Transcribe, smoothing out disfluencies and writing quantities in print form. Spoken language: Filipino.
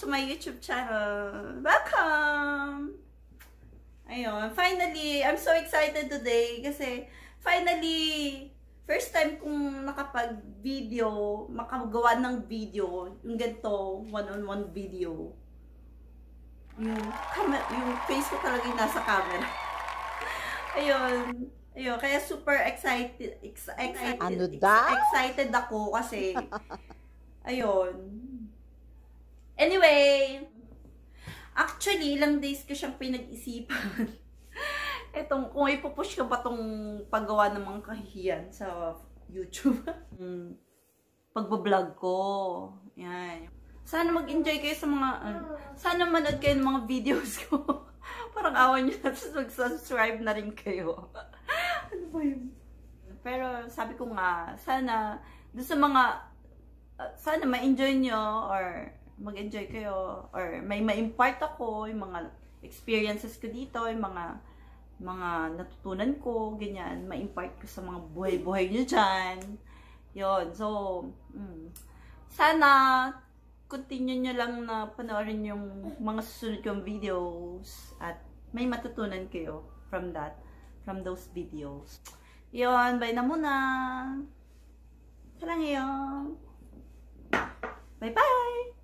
my YouTube channel. Welcome! Ayun, finally, I'm so excited today kasi finally, first time kong nakapag-video, makagawa ng video, yung ganito, one-on-one video. Yung face ko talaga yung nasa camera. Ayun. Ayun, kaya super excited. Excited ako kasi, ayun. Anyway, actually, ilang days ko siyang pinag-isipan. Etong, kung ipupush ko ba tong paggawa ng mga kahihiyan sa YouTube. Pagbablog ko. Yan. Sana mag-enjoy kayo sa mga, sana manood kayo ng mga videos ko. Parang awan nyo na, mag-subscribe na rin kayo. Ano ba yun? Pero sabi ko nga, sana, doon sa mga, sana ma-enjoy nyo, or mag-enjoy kayo, or may ma-impart ako, yung mga experiences ko dito, yung mga natutunan ko, ganyan, ma-impart ko sa mga buhay-buhay nyo dyan. Yun, so, sana, continue nyo lang na panoorin yung mga susunod kong videos, at may matutunan kayo from those videos. Yun, bye na muna. Ito lang yun. Bye-bye!